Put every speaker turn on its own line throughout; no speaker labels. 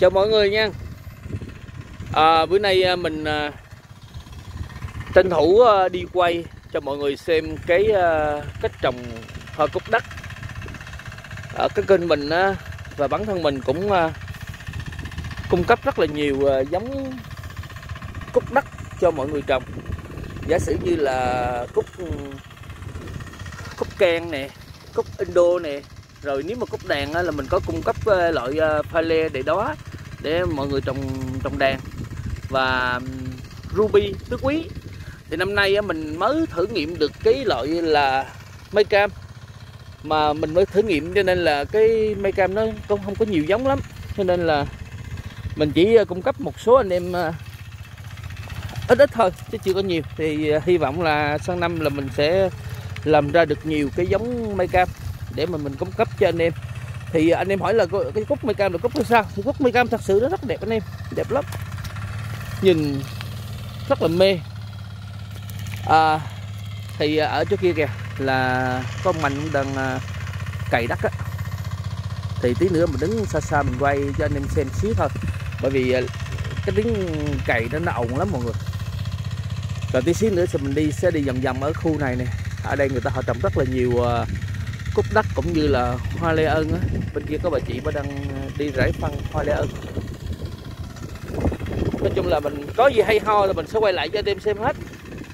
Chào mọi người nha. Bữa nay mình tranh thủ đi quay cho mọi người xem cái cách trồng hoa cúc đất ở cái kênh mình và bản thân mình cũng cung cấp rất là nhiều giống cúc đất cho mọi người trồng. Giả sử như là cúc keng nè, cúc Indo nè, rồi nếu mà cúc đàn là mình có cung cấp loại pha lê để đó để mọi người trồng đàn, và ruby tứ quý. Thì năm nay mình mới thử nghiệm được cái loại là mây cam, mà mình mới thử nghiệm cho nên là cái mây cam nó cũng không có nhiều giống lắm, cho nên là mình chỉ cung cấp một số anh em ít thôi chứ chưa có nhiều. Thì hy vọng là sang năm là mình sẽ làm ra được nhiều cái giống mây cam để mà mình cung cấp cho anh em. Thì anh em hỏi là cái cúc mây cam là cúc hay sao? Thì cúc mây cam thật sự nó rất đẹp anh em, đẹp lắm, nhìn rất là mê. Thì ở chỗ kia kìa là có ông Mạnh cũng đang cày đất á, thì tí nữa mình đứng xa xa mình quay cho anh em xem xíu thôi, bởi vì cái tiếng cày nó ồn lắm mọi người. Rồi tí xíu nữa mình sẽ đi vòng vòng ở khu này nè. Ở đây người ta họ trồng rất là nhiều cúc đất cũng như là hoa lê ơn á. Bên kia có bà chị đang đi rải phân hoa lê ơn. Nói chung là mình có gì hay ho là mình sẽ quay lại cho anh em xem hết.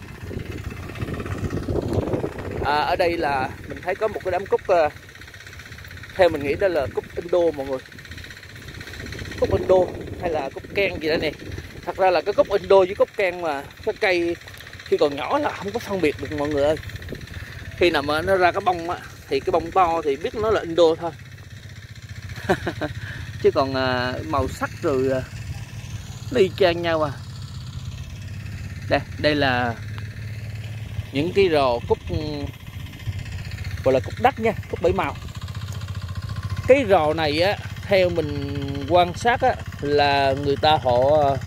Ở đây là mình thấy có một cái đám cúc, theo mình nghĩ đó là cúc Indo mọi người. Cúc Indo hay là cúc keng gì đó nè. Thật ra là cái cúc Indo với cúc keng mà cái cây khi còn nhỏ là không có phân biệt được mọi người ơi. Khi nào mà nó ra cái bông á, thì cái bông to thì biết nó là Indo thôi. Chứ còn màu sắc rồi nó y chang nhau à. Đây là những cái rò cúc gọi là cúc đất nha, cúc bảy màu. Cái rò này á, theo mình quan sát á, là người ta họ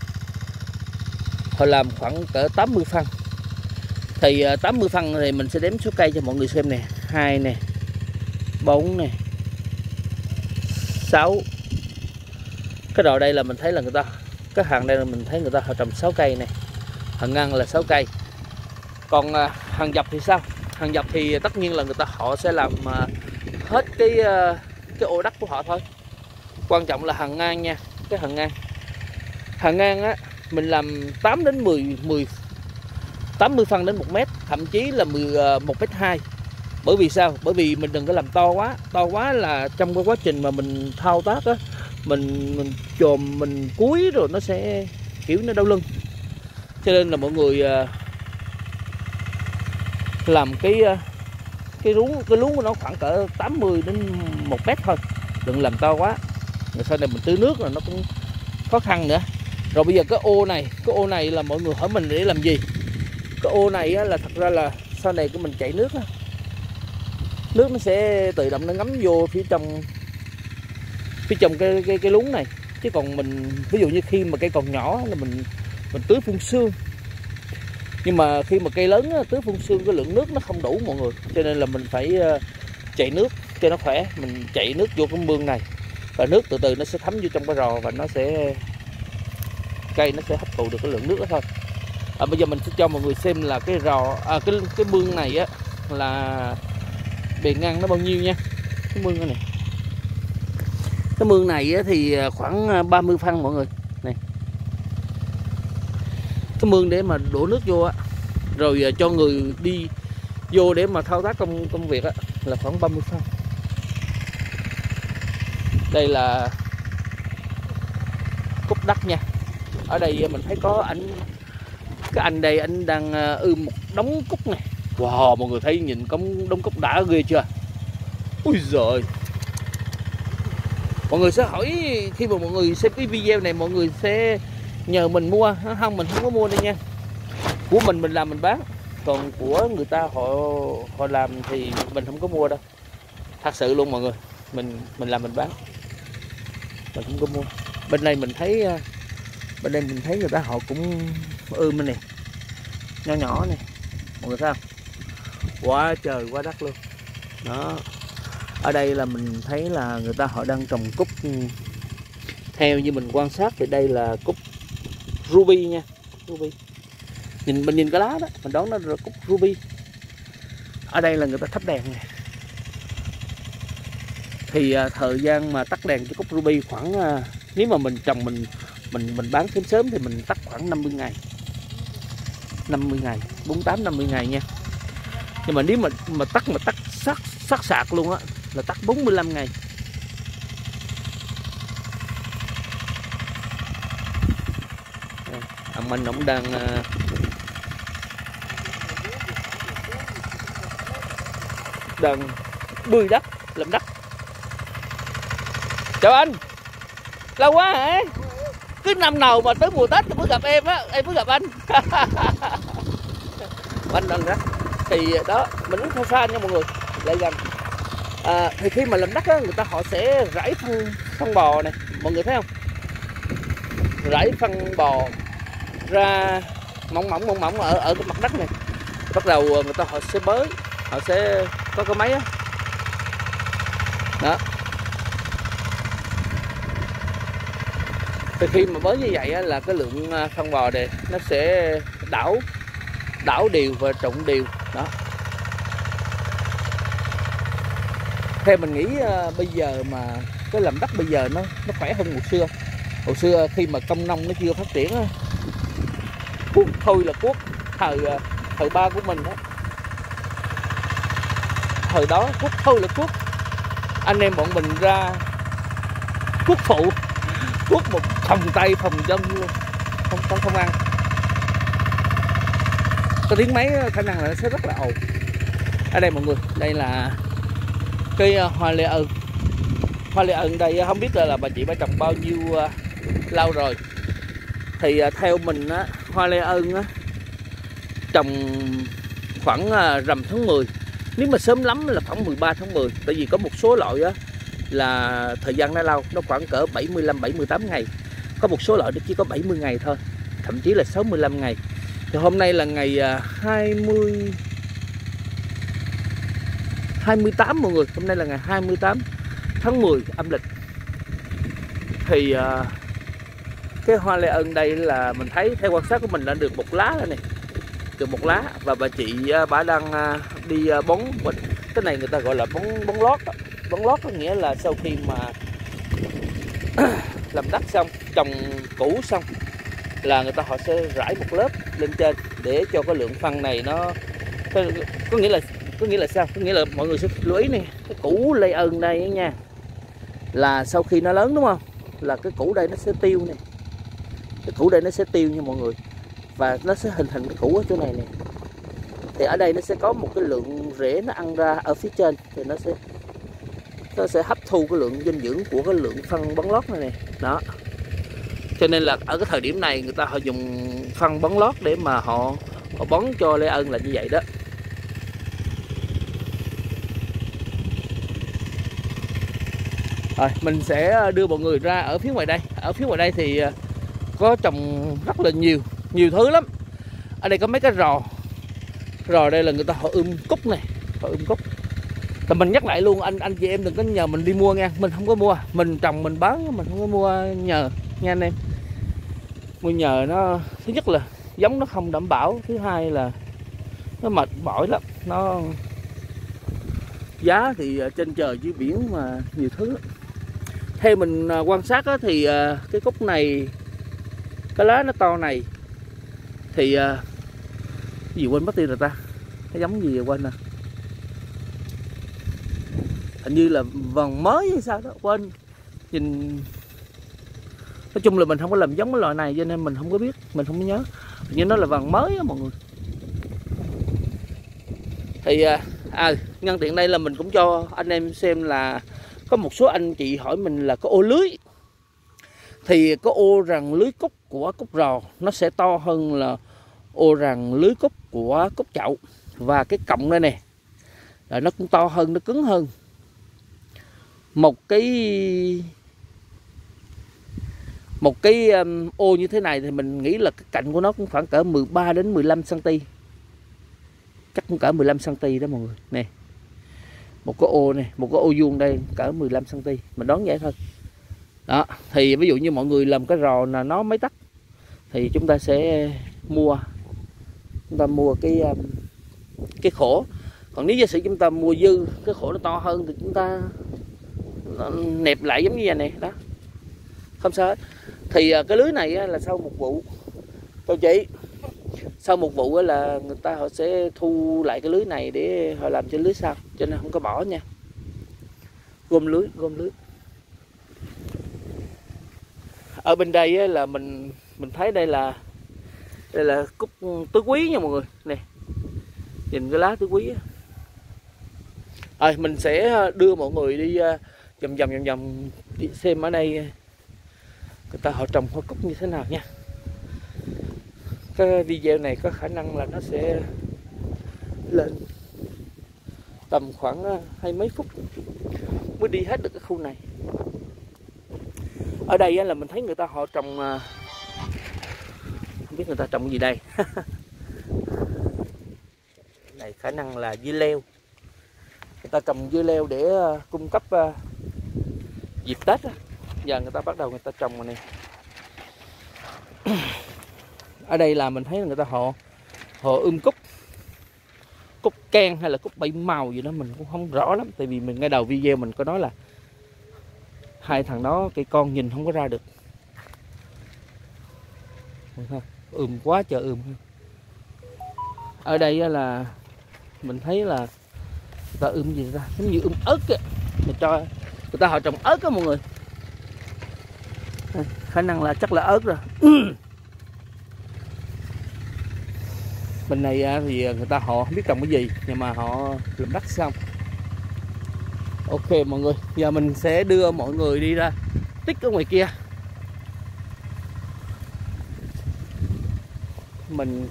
làm khoảng cỡ 80 phân. Thì 80 phân thì mình sẽ đếm số cây cho mọi người xem nè. 2 nè, 4 nè, 6. Cái rò đây là mình thấy là người ta, cái hàng đây là mình thấy người ta họ trồng 6 cây này. Hàng ngang là 6 cây. Còn hàng dọc thì sao? Hàng dọc thì tất nhiên là người ta họ sẽ làm hết cái ô đất của họ thôi. Quan trọng là hàng ngang nha. Cái hàng ngang á, mình làm 8 đến 10 80 phân đến 1 mét, thậm chí là 1,2 m. Bởi vì sao? Bởi vì mình đừng có làm to quá là trong cái quá trình mà mình thao tác á, mình chồm mình cúi rồi nó sẽ kiểu nó đau lưng. Cho nên là mọi người làm cái luống của nó khoảng cỡ 80 đến 1 mét thôi, đừng làm to quá, rồi sau này mình tưới nước là nó cũng khó khăn nữa. Rồi bây giờ cái ô này là mọi người hỏi mình để làm gì. Cái ô này á, là thật ra là sau này của mình chảy nước á, nước nó sẽ tự động nó ngấm vô phía trong cái luống này. Chứ còn mình ví dụ như khi mà cây còn nhỏ là mình tưới phun sương, nhưng mà khi mà cây lớn á, tưới phun sương cái lượng nước nó không đủ mọi người, cho nên là mình phải chạy nước cho nó khỏe. Mình chạy nước vô cái mương này và nước từ từ nó sẽ thấm vô trong cái rò và cây nó sẽ hấp thụ được cái lượng nước đó thôi. Bây giờ mình sẽ cho mọi người xem là cái rò cái mương này á là bề ngang nó bao nhiêu nha. Cái mương này, cái mương này á, thì khoảng 30 phân mọi người này. Cái mương để mà đổ nước vô á, rồi cho người đi vô để mà thao tác công việc á, là khoảng 30 phân. Đây là cúc đất nha. Ở đây mình thấy có cái anh đây, anh đang một đống cúc này. Wow, mọi người thấy nhìn có đống cúc đã ghê chưa? Ui giời. Mọi người sẽ hỏi, khi mà mọi người xem cái video này mọi người sẽ nhờ mình mua. Không, mình không có mua đây nha. Của mình làm mình bán, còn của người ta họ làm thì mình không có mua đâu. Thật sự luôn mọi người, mình làm mình bán, mình không có mua. Bên đây mình thấy người ta họ cũng bên này nhỏ nhỏ này, mọi người thấy không? Quá trời quá đất luôn đó. Ở đây là mình thấy là người ta họ đang trồng cúc Theo như mình quan sát thì đây là cúc ruby nha, ruby. Mình nhìn cái lá đó, mình đoán nó là cúc ruby. Ở đây là người ta thắp đèn này. Thì thời gian mà tắt đèn cho cúc ruby khoảng nếu mà mình trồng mình bán sớm sớm thì mình tắt khoảng 50 ngày. 50 ngày, 48 50 ngày nha. Nhưng mà nếu mà tắt sát sạc luôn á là tắt 45 ngày. Ông anh ông đang bươi đất, làm đất. Chào anh, lâu quá hả? Cứ năm nào mà tới mùa Tết tôi mới gặp em á, em mới gặp anh. Anh làm đất thì đó, mình đứng xa xa nha mọi người, lại gần. Thì khi mà làm đất á, người ta họ sẽ rải phân bò này, mọi người thấy không? Rải phân bò ra mỏng mỏng ở cái mặt đất này. Bắt đầu người ta họ sẽ bới, họ sẽ có cái máy á. Đó. Thì khi mà bới như vậy á, là cái lượng phân bò này nó sẽ đảo đều và trộn đều đó. Theo mình nghĩ bây giờ mà cái làm đất bây giờ nó khỏe hơn hồi xưa. Hồi xưa khi mà công nông nó chưa phát triển á, cuốc thôi là cuốc, thời ba của mình đó, thời đó cuốc thôi là cuốc, anh em bọn mình ra cuốc phụ, cuốc một phòng tay phòng chân luôn, không ăn. Có tiếng máy khả năng là nó sẽ rất là ồn. Ở đây mọi người, đây là cây hoa lê ơn. Hoa lê ơn đây không biết là bà chị trồng bao nhiêu lâu rồi. Thì theo mình á, hoa lê ơn á, trồng khoảng rằm tháng 10. Nếu mà sớm lắm là khoảng 13 tháng 10. Tại vì có một số loại á là thời gian nó lâu, nó khoảng cỡ 75-78 ngày. Có một số loại nó chỉ có 70 ngày thôi, thậm chí là 65 ngày. Thì hôm nay là ngày 28 mọi người. Hôm nay là ngày 28 tháng 10 âm lịch. Thì cái hoa lê ơn đây là mình thấy theo quan sát của mình đã được một lá rồi này, được một lá. Và bà chị bà đang đi bón. Cái này người ta gọi là bón lót. Bón lót có nghĩa là sau khi mà làm đất xong, trồng củ xong là người ta họ sẽ rải một lớp lên trên để cho cái lượng phân này nó có nghĩa là sao? Có nghĩa là mọi người sẽ lưu ý này, cái củ lê ơn đây nha, là sau khi nó lớn đúng không, là cái củ đây nó sẽ tiêu này, cái củ đây nó sẽ tiêu nha mọi người, và nó sẽ hình thành cái củ ở chỗ này nè. Thì ở đây nó sẽ có một cái lượng rễ nó ăn ra ở phía trên, thì nó sẽ hấp thu cái lượng dinh dưỡng của cái lượng phân bón lót này nè. Đó. Cho nên là ở cái thời điểm này người ta họ dùng phân bón lót để mà họ bón cho lê ơn là như vậy đó. Rồi mình sẽ đưa mọi người ra ở phía ngoài đây. Ở phía ngoài đây thì có trồng rất là nhiều thứ lắm. Ở đây có mấy cái rò đây là người ta họ cúc này, họ cúc. Thì mình nhắc lại luôn, anh chị em đừng có nhờ mình đi mua nha, mình không có mua, mình trồng mình bán, mình không có mua nhờ nha anh em. Mua nhờ nó thứ nhất là giống nó không đảm bảo, thứ hai là nó mệt mỏi lắm, nó giá thì trên trời dưới biển mà nhiều thứ lắm. Theo mình quan sát á, thì cái cúc này cái lá nó to này thì gì quên mất tiêu rồi ta, nó giống gì quên nè, hình như là vòng mới hay sao đó quên. Nhìn nói chung là mình không có làm giống cái loại này cho nên mình không có biết, mình không có nhớ, nhưng nó là vàng mới á mọi người. Thì nhân tiện đây là mình cũng cho anh em xem là có một số anh chị hỏi mình là có ô lưới, thì có ô rằn lưới cúc của cúc rò nó sẽ to hơn là ô rằn lưới cúc của cúc chậu, và cái cọng đây nè là nó cũng to hơn, nó cứng hơn. Một cái ô như thế này thì mình nghĩ là cái cạnh của nó cũng khoảng cỡ 13 đến 15 cm, chắc cũng cỡ 15 cm đó mọi người nè. Một cái ô này, một cái ô vuông đây cỡ 15 cm, mình đoán vậy thôi Đó, thì ví dụ như mọi người làm cái rò là nó mấy tấc thì chúng ta sẽ mua cái khổ. Còn nếu giả sử chúng ta mua dư cái khổ nó to hơn thì chúng ta nẹp lại giống như vậy này đó, không sao hết. Thì cái lưới này là sau một vụ cô chị, sau một vụ là người ta họ sẽ thu lại cái lưới này để họ làm cho lưới sau, cho nên không có bỏ nha. Gom lưới. Ở bên đây là mình thấy đây là cúc tứ quý nha mọi người nè, nhìn cái lá tứ quý. Rồi mình sẽ đưa mọi người đi vòng đi xem ở đây người ta họ trồng hoa cúc như thế nào nha. Cái video này có khả năng là nó sẽ lên tầm khoảng 20 mấy phút mới đi hết được cái khu này. Ở đây là mình thấy người ta họ trồng, không biết người ta trồng gì đây. Này khả năng là dưa leo, người ta trồng dưa leo để cung cấp dịp Tết. Giờ người ta bắt đầu người ta trồng rồi nè. Ở đây là mình thấy là người ta họ cúc can hay là cúc bảy màu gì đó mình cũng không rõ lắm, tại vì mình ngay đầu video mình có nói là hai thằng đó cây con nhìn không có ra được. Quá trời Ở đây là mình thấy là người ta gì ra giống như ớt kìa, người ta họ trồng ớt á mọi người. Khả năng là chắc là ớt rồi. Bên này thì người ta họ không biết trồng cái gì nhưng mà họ làm đất xong. Ok mọi người, giờ mình sẽ đưa mọi người đi ra tích ở ngoài kia. Mình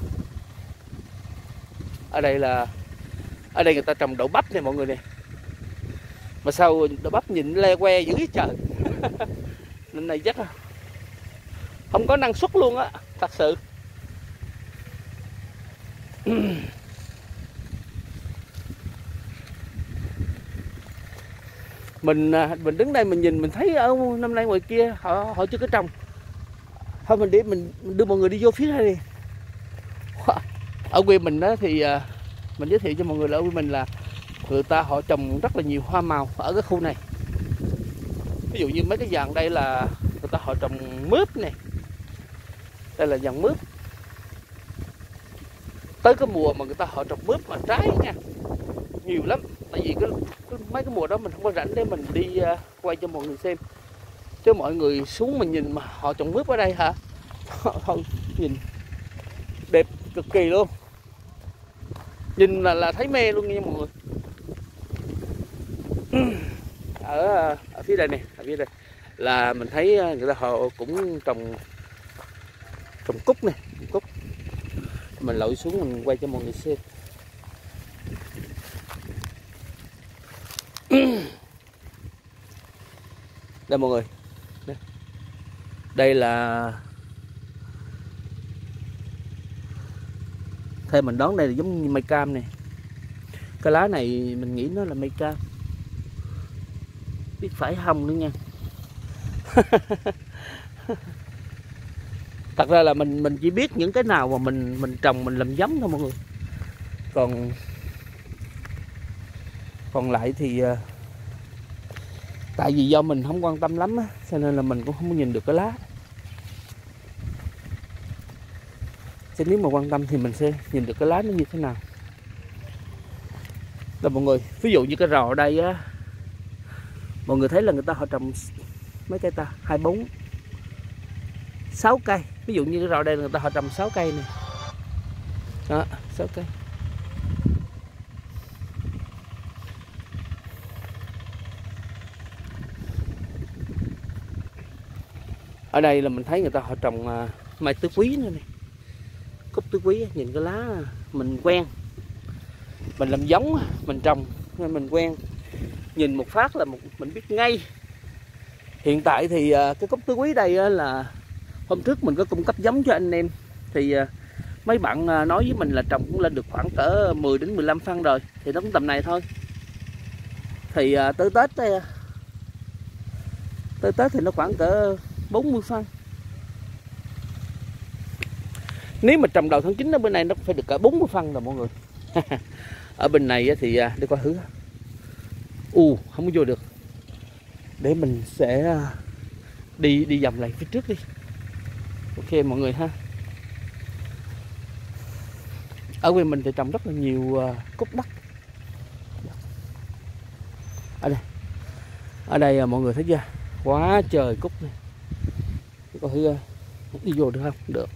ở đây người ta trồng đậu bắp này mọi người nè, mà sao đậu bắp nhìn le que dữ trời. Nên này chắc không có năng suất luôn á, thật sự. Mình đứng đây mình nhìn mình thấy ở năm nay ngoài kia họ chưa có trồng. Thôi mình đưa mọi người đi vô phía đây đi. Ở quê mình đó thì mình giới thiệu cho mọi người là ở quê mình là người ta họ trồng rất là nhiều hoa màu ở cái khu này. Ví dụ như mấy cái dàn đây là người ta họ trồng mướp này, đây là dàn mướp. Tới cái mùa mà người ta họ trồng mướp mà trái nha, nhiều lắm. Tại vì mấy cái mùa đó mình không có rảnh để mình đi quay cho mọi người xem. Chứ mọi người xuống mình nhìn mà họ trồng mướp ở đây hả? Không, nhìn đẹp cực kỳ luôn. Nhìn là thấy mê luôn nha mọi người. Ở phía đây nè, ở phía đây là mình thấy người ta họ cũng trồng cúc nè, cúc. Mình lội xuống mình quay cho mọi người xem. Đây mọi người, đây là theo mình đoán đây là giống như mây cam này. Cái lá này mình nghĩ nó là mây cam, biết phải không nữa nha. Thật ra là mình chỉ biết những cái nào mà mình trồng mình làm giống thôi mọi người. Còn lại thì tại vì do mình không quan tâm lắm á, cho nên là mình cũng không nhìn được cái lá. Chứ nếu mà quan tâm thì mình sẽ nhìn được cái lá nó như thế nào. Rồi mọi người, ví dụ như cái rò ở đây á, mọi người thấy là người ta họ trồng mấy cây ta, 2, 4, 6 cây. Ví dụ như cái rò đây là người ta họ trồng 6 cây này. Đó, 6 cây. Ở đây là mình thấy người ta họ trồng mai tứ quý nữa này. Cúc tứ quý, nhìn cái lá mình quen. Mình làm giống, mình trồng nên mình quen. Nhìn một phát là mình biết ngay. Hiện tại thì cái cúc tứ quý đây là hôm trước mình có cung cấp giống cho anh em. Thì mấy bạn nói với mình là trồng cũng lên được khoảng cỡ 10 đến 15 phân rồi. Thì nó cũng tầm này thôi. Thì tới tới Tết thì nó khoảng cỡ 40 phân. Nếu mà trồng đầu tháng 9 ở bên này nó phải được cả 40 phân rồi mọi người. Ở bên này thì để coi thử. Không có vô được. Để mình sẽ đi vòng lại phía trước đi. Ok mọi người ha. Ở bên mình thì trồng rất là nhiều cúc đất. Ở đây mọi người thấy chưa? Quá trời cúc này. Có thử đi vô được không? Được.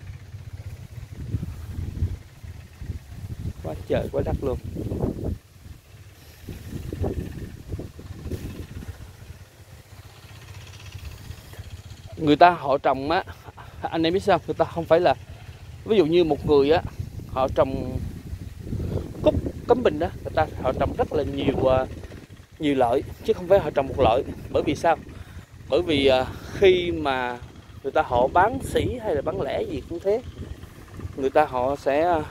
Quá trời quá đất luôn. Người ta họ trồng á, anh em biết sao? Người ta không phải là, ví dụ như một người á, họ trồng cúc Cấm Bình đó, họ trồng rất là nhiều loại, chứ không phải họ trồng một loại. Bởi vì sao? Bởi vì khi mà người ta họ bán sỉ hay là bán lẻ gì cũng thế, người ta họ sẽ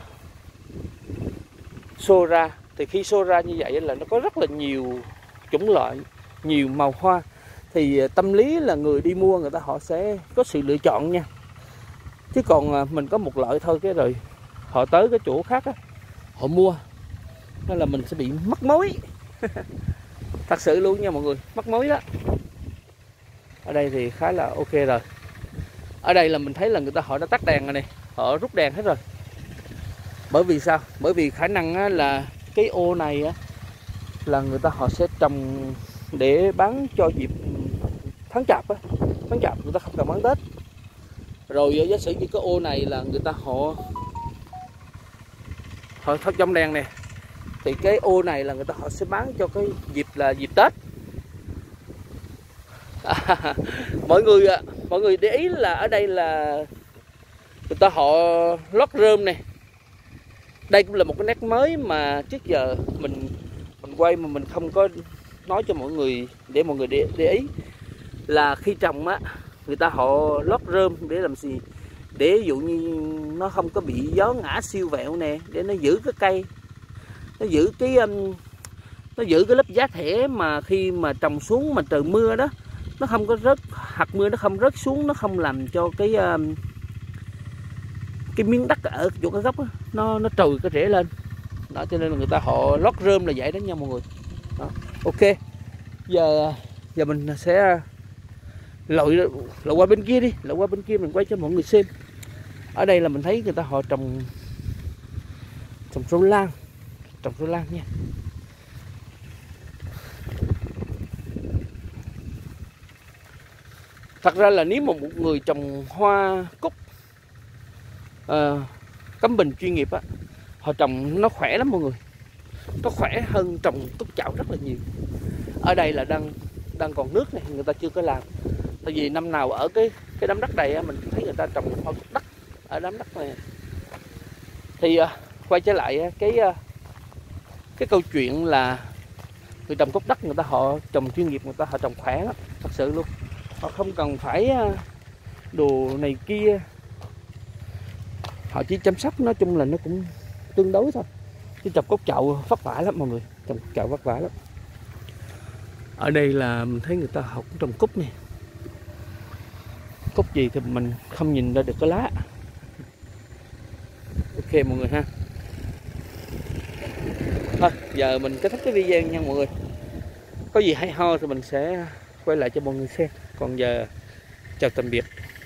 xô ra. Thì khi xô ra như vậy là nó có rất là nhiều chủng loại, nhiều màu hoa. Thì tâm lý là người đi mua, người ta họ sẽ có sự lựa chọn nha. Chứ còn mình có một loại thôi, cái rồi họ tới cái chỗ khác á, họ mua, nên là mình sẽ bị mất mối. Thật sự luôn nha mọi người, mất mối đó. Ở đây thì khá là ok rồi. Ở đây là mình thấy là người ta họ đã tắt đèn rồi này, họ rút đèn hết rồi. Bởi vì sao? Bởi vì khả năng á, là cái ô này á, là người ta họ sẽ trồng để bán cho dịp tháng Chạp á. Tháng Chạp người ta không cần bán Tết. Rồi giả sử như cái ô này là người ta họ thắp trong đèn nè, thì cái ô này là người ta họ sẽ bán cho cái dịp là dịp Tết. Mọi người để ý là ở đây là người ta họ lót rơm này. Đây cũng là một cái nét mới mà trước giờ mình quay mà mình không có nói cho mọi người, để mọi người để ý. Là khi trồng á, người ta họ lót rơm để làm gì? Để ví dụ như nó không có bị gió ngã siêu vẹo nè, để nó giữ cái cây, nó giữ cái lớp giá thể mà khi mà trồng xuống mà trời mưa đó, nó không có rớt, hạt mưa nó không rớt xuống, nó không làm cho cái miếng đất ở chỗ cái gốc đó, nó trồi cái rễ lên đó. Cho nên là người ta họ lót rơm là vậy đó nha mọi người đó. Ok, giờ mình sẽ lội qua bên kia đi, lội qua bên kia mình quay cho mọi người xem. Ở đây là mình thấy người ta họ trồng rau lan, nha. Thật ra là nếu mà một người trồng hoa cúc Cấm Bình chuyên nghiệp á, họ trồng nó khỏe lắm mọi người. Nó khỏe hơn trồng cúc chậu rất là nhiều. Ở đây là đang còn nước này, người ta chưa có làm. Tại vì năm nào ở cái đám đất này á, mình thấy người ta trồng hoa cúc đất ở đám đất này. Thì quay trở lại cái câu chuyện là người trồng cúc đất, người ta họ trồng chuyên nghiệp, người ta họ trồng khỏe lắm, thật sự luôn. Họ không cần phải đồ này kia, họ chỉ chăm sóc, nói chung là nó cũng tương đối thôi. Chứ trồng cúc chậu vất vả lắm mọi người, trồng cúc chậu vất vả lắm. Ở đây là mình thấy người ta họ cũng trồng cúc nè. Cúc gì thì mình không nhìn ra được cái lá. Ok mọi người ha. Thôi giờ mình kết thúc cái video nha mọi người. Có gì hay ho thì mình sẽ quay lại cho mọi người xem. Còn giờ chào tạm biệt.